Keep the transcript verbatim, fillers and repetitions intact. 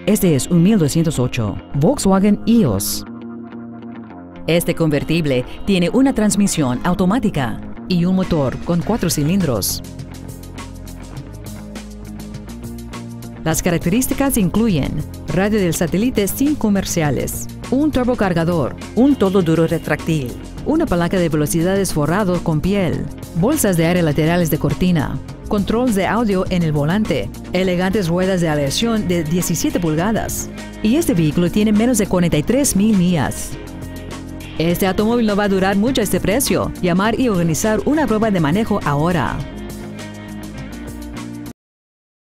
Este es un mil doscientos ocho Volkswagen E O S. Este convertible tiene una transmisión automática y un motor con cuatro cilindros. Las características incluyen radio del satélite sin comerciales, un turbocargador, un todo duro retráctil, una palanca de velocidades forrado con piel, bolsas de aire laterales de cortina, controles de audio en el volante, elegantes ruedas de aleación de diecisiete pulgadas. Y este vehículo tiene menos de cuarenta y tres mil millas. Este automóvil no va a durar mucho a este precio. Llamar y organizar una prueba de manejo ahora.